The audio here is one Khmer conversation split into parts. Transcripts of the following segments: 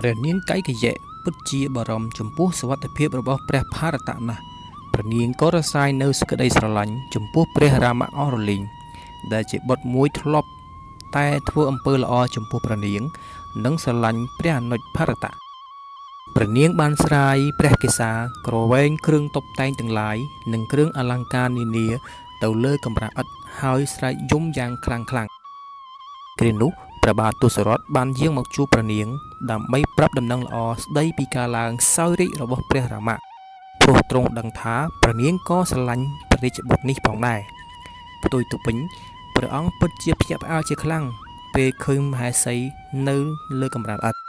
ព្រះនាងកៃកយៈពិតជាបារម្ភចំពោះសុវត្ថិភាពរបស់ព្រះផារតណាស់ព្រះនាងក៏រសាយនៅសេចក្តីស្រឡាញ់ចំពោះព្រះរាមអស់រលីងដែលជាបុត្រមួយធ្លាប់តែធ្វើអំពើល្អចំពោះព្រះនាងនិងស្រឡាញ់ព្រះអនុជផារតព្រះនាងបានស្រាយព្រះកេសាក្រវែងគ្រឿងតុបតែងទាំងឡាយនិងគ្រឿងអលង្ការនានាទៅលើកម្រាលឥដ្ឋហើយស្រែកយំយ៉ាងខ្លាំងគ្រានោះព្រះបាទទសរថបានយាងមកជួបព្រះនាងដើម្បីប្រាប់ដំណឹងល្អស្ដីពីការឡើងសោយរាជ្យរបស់ព្រះរាមព្រោះទ្រង់ដឹងថាព្រះនាងក៏ស្រឡាញ់ព្រះរាជបុត្រនេះផងដែរផ្ទុយទៅវិញព្រះអង្គពិតជាភ្ញាក់ផ្អើលជាខ្លាំងពេលឃើញមហេសីនៅលើកម្រាលឥដ្ឋ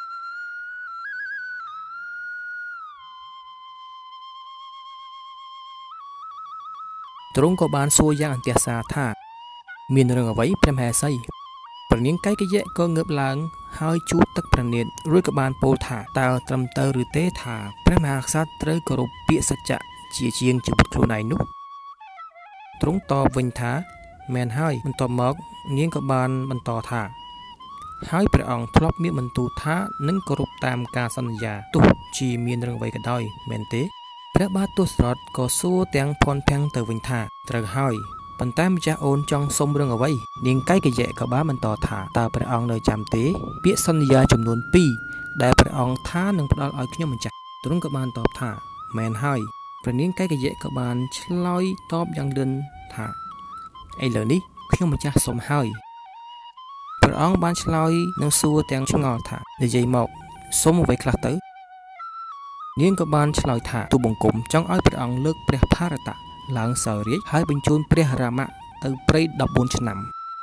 ទ្រង់ក៏បានសួរយ៉ាងអន្ទះសារថាមានរឿងអ្វីព្រះមហេសីព្រះនាងកៃកយៈក៏ងើបឡើងហើយជូតទឹកព្រះនេត្ររួចក៏បានពោលថាតើត្រឹមត្រូវឬទេថាព្រះមហាក្សត្រត្រូវគោរពពាក្យសច្ចៈជាជាងជីវិតខ្លួនឯងនោះទ្រង់តបវិញថាមែនហើយបន្ទាប់មកនាងក៏បានបន្តថាហើយព្រះអង្គធ្លាប់មានបន្ទូលថានឹងគោរពតាមការសន្យាទោះជាមានរឿងអ្វីក៏ដោយមែនទេព្រះបាទទសរថក៏សួរទាំងភ័ន្តភាំងទៅវិញថាត្រូវហើយប៉ុន្តែម្ចាស់អូនចង់សុំរឿងអ្វីនាងកៃកយៈក៏បានបន្តថាតើព្រះអង្គនៅចាំទេពាក្យសន្យាចំនួន2ដែលព្រះអង្គថានឹងផ្ដល់ឲ្យខ្ញុំម្ចាស់ទ្រង់ក៏បានតបថាមែនហើយព្រះនាងកៃកយៈក៏បានឆ្លើយតបយ៉ាងលឿនថាឥឡូវនេះខ្ញុំម្ចាស់សុំហើយព្រះអង្គបានឆ្លើយនឹងសួរទាំងឆ្ងល់ថានិយាយមកសុំអ្វីខ្លះទៅនាងក៏បានឆ្លើយថាទូបង្គំចង់ឲ្យព្រះអង្គលើកព្រះផារតឡើងសោយរាជ្យហើយបញ្ជូនព្រះរាមទៅព្រៃ14ឆ្នាំ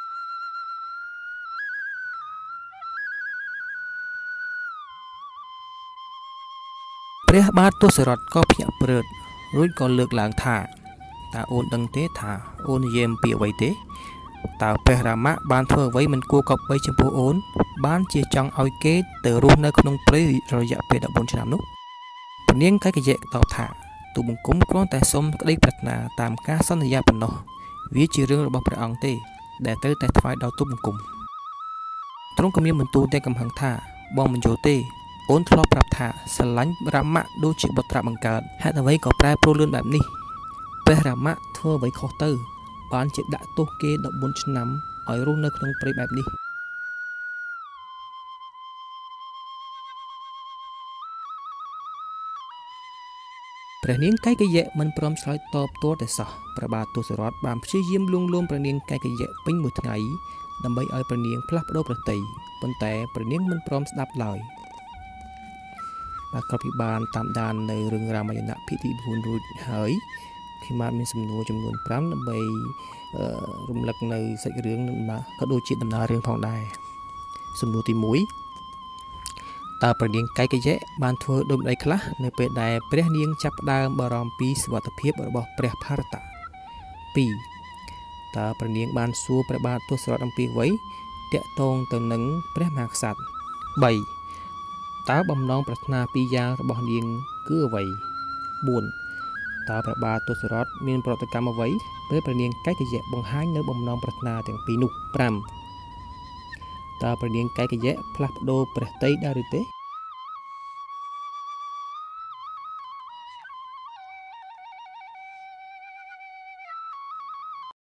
ព្រះបាទទសរថក៏ភ្ញាក់ព្រឺតរួចក៏លើកឡើងថាតើអូនដឹងទេថាអូននិយាយអំពីអ្វីទេតើព្រះរាមបានធ្វើអ្វីមិនគួរគប្បីចំពោះអូនបានជាចង់ឲ្យគេទៅរស់នៅក្នុងព្រៃរយៈពេល14ឆ្នាំនោះព្រះនាងកៃកយៈតបថាទូបង្គំគ្រាន់តែសុំក្តីប្រាថ្នាតាមការសន្យាប៉ុណ្ណោះវាជារឿងរបស់ព្រះអង្គទេដែលត្រូវតែថ្វាយដល់ទូបង្គំទ្រង់ក៏មានបន្ទូលតែកំហឹងថាបងមិនយល់ទេអូនធ្លាប់ប្រាប់ថាស្រឡាញ់រាមដូចជាបុត្របង្កើតហេតុអ្វីក៏ប្រែប្រួលលឿនបែបនេះព្រះរាមធ្វើអ្វីខុសទៅបានជាដាក់ទោសគេ14ឆ្នាំឲ្យរស់នៅក្នុងព្រៃបែបនេះព្រះនាងកៃកយៈមិនព្រមឆ្លើយតបទាល់តែសោះព្រះបាទទសរថបានព្យាយាមលួងលោមព្រះនាងកៃកយៈពេញមួយថ្ងៃដើម្បីឲ្យព្រះនាងផ្លាស់ប្ដូរប្រតិយប៉ុន្តែព្រះនាងមិនព្រមស្ដាប់ឡើយបាទក៏ពិបានតាមដាននៅរឿងរាមាយណៈភាគទី4រួចហើយខ្ញុំបានមានសំណួរចំនួន5ដើម្បីរំលឹកនៅសាច់រឿងក៏ដូចជាដំណើររឿងផងដែរសំណួរទី1តើព្រះនាងកៃកយៈបានធ្វើដូចម្តេចខ្លះនៅពេលដែលព្រះនាងចាប់ផ្ដើមបារម្ភពីសុវត្ថិភាពរបស់ព្រះផារត2តើព្រះនាងបានសួរព្រះបាទទសរថអំពីអ្វីតាក់ទងទៅនឹងព្រះមហាក្សត្រ3តើបំណងប្រាថ្នា2យ៉ាងរបស់នាងគឺអ្វី4តើព្រះបាទទសរថមានប្រតិកម្មអ្វីពេលព្រះនាងកៃកយៈបង្ហាញនៅបំណងប្រាថ្នាទាំងពីរនោះ5តើព្រះនាងកៃកយៈផ្លាស់ប្ដូរព្រះតីដែរឬទេ